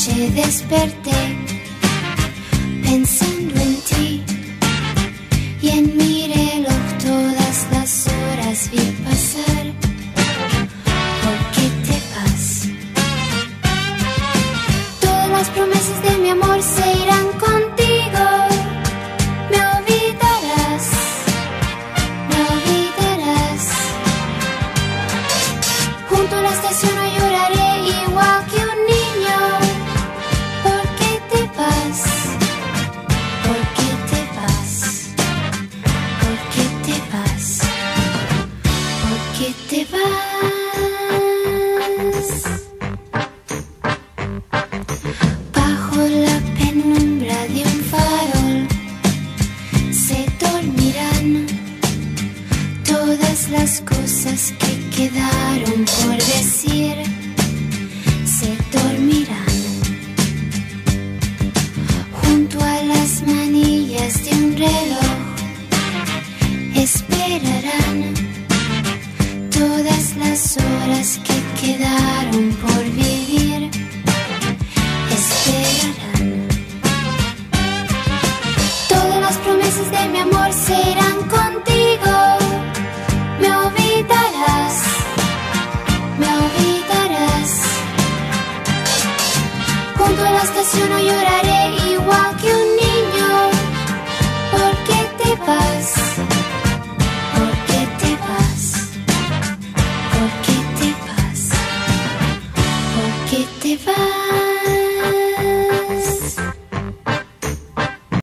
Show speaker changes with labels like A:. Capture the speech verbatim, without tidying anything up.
A: noche desperté pensando en ti y en mi reloj todas las horas vi pasar. ¿Por qué te vas? Todas las promesas de mi amor se irán contigo. Me olvidarás, me olvidarás. Junto a la estación hoy lloraré igual que un niño. ¿Por qué te vas? ¿Por qué te vas? ¿Por qué te vas? ¿Por qué te vas? Bajo la penumbra de un farol se dormirán todas las cosas que quedaron por decir. Se dormirán junto a las manillas de un reloj. Esperarán todas las horas que quedaron por vivir. Esperarán. Todas las promesas de mi amor se irán contigo. Me olvidarás, me olvidarás. Junto a la estación hoy lloraré igual que un niño. ¿Por qué te vas? ¿Por qué te vas? ¿Por qué te vas? ¿Por qué te vas?